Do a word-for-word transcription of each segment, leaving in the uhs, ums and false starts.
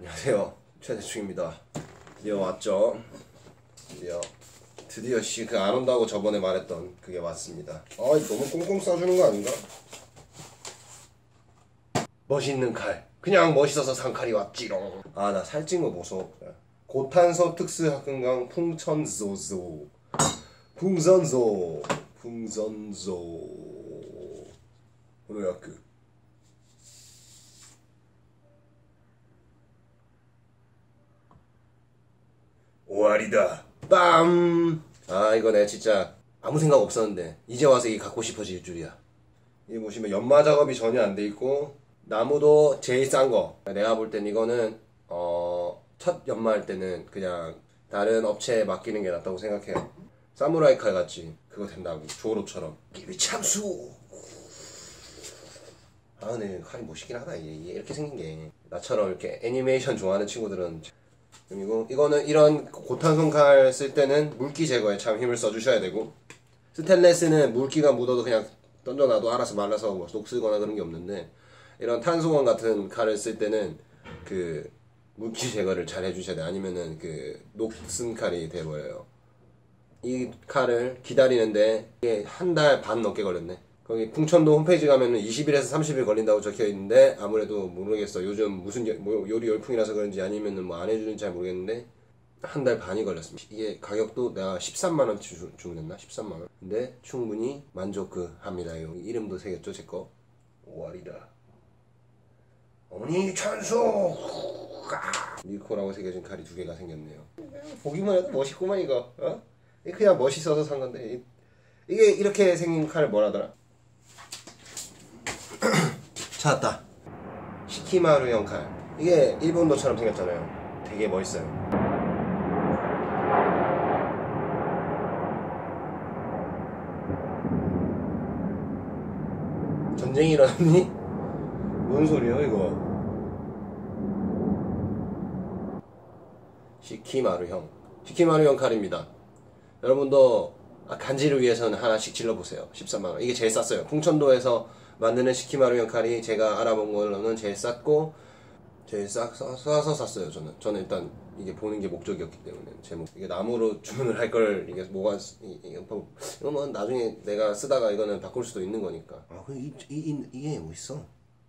안녕하세요, 최대충입니다. 드디어 왔죠. 드디어 드디어 씨 그 안 온다고 저번에 말했던 그게 왔습니다. 아, 너무 꽁꽁 싸주는 거 아닌가? 멋있는 칼, 그냥 멋있어서 산 칼이 왔지롱. 아, 나 살찐 거 보소. 고탄소 특수학금강 풍천소소 풍선소 풍선소 오노야크 오알이다. 빰! 아, 이거 내가 진짜 아무 생각 없었는데 이제 와서 이게 갖고 싶어질 줄이야. 이 보시면 연마 작업이 전혀 안 돼 있고 나무도 제일 싼 거. 내가 볼 땐 이거는 어, 첫 연마할 때는 그냥 다른 업체에 맡기는 게 낫다고 생각해요. 사무라이 칼 같지? 그거 된다고. 조로처럼. 이게 참수. 아, 근데 칼이 멋있긴 하다. 이게 이렇게 생긴 게. 나처럼 이렇게 애니메이션 좋아하는 친구들은. 그리고 이거는 이런 고탄성 칼 쓸 때는 물기 제거에 참 힘을 써주셔야 되고, 스테인레스는 물기가 묻어도 그냥 던져놔도 알아서 말라서 뭐 녹슬거나 그런 게 없는데, 이런 탄소광 같은 칼을 쓸 때는 그 물기 제거를 잘 해주셔야 돼. 아니면은 그 녹슨 칼이 돼버려요. 이 칼을 기다리는데 이게 한 달 반 넘게 걸렸네. 거기 풍천도 홈페이지 가면은 이십 일에서 삼십 일 걸린다고 적혀 있는데, 아무래도 모르겠어. 요즘 무슨 여, 뭐 요리 열풍이라서 그런지 아니면은 뭐 안 해주는지 잘 모르겠는데 한 달 반이 걸렸습니다. 이게 가격도 내가 십삼만 원 주, 주문했나? 십삼만 원. 근데 충분히 만족합니다. 이름도 새겼죠, 제 거. 오알이다. 어머니 찬수. 니코라고 새겨진 칼이 두 개가 생겼네요. 보기만 해도 멋있구만 이거. 어? 그냥 멋있어서 산 건데, 이게 이렇게 생긴 칼을 뭐라더라? 찾았다. 시키마루형 칼. 이게 일본도처럼 생겼잖아요. 되게 멋있어요. 전쟁이 일어났니? 뭔 소리야 이거? 시키마루형. 시키마루형 칼입니다. 여러분도 간지를 위해서는 하나씩 질러보세요. 십삼만 원. 이게 제일 쌌어요. 풍천도에서 만드는 시키마루형 칼이 제가 알아본 걸로는 제일 쌌고, 제일 싸, 싸, 싸서 샀어요. 저는 저는 일단 이게 보는 게 목적이었기 때문에. 제목 이게 나무로 주문을 할 걸 이게 뭐가 이게 뭐 이거는 나중에 내가 쓰다가 이거는 바꿀 수도 있는 거니까. 아, 그 이, 이, 이, 이게 뭐 있어?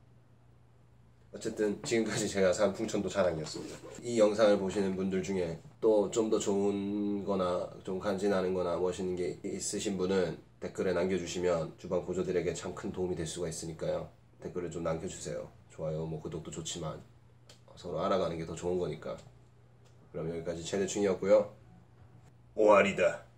어쨌든 지금까지 제가 산 풍천도 자랑이었습니다. 이 영상을 보시는 분들 중에 또 좀 더 좋은 거나 좀 간지나는 거나 멋있는 게 있으신 분은 댓글에 남겨주시면 주방 보조들에게 참 큰 도움이 될 수가 있으니까요. 댓글을 좀 남겨주세요. 좋아요, 뭐 구독도 좋지만 서로 알아가는 게 더 좋은 거니까. 그럼 여기까지 최대충이었고요. 오알이다.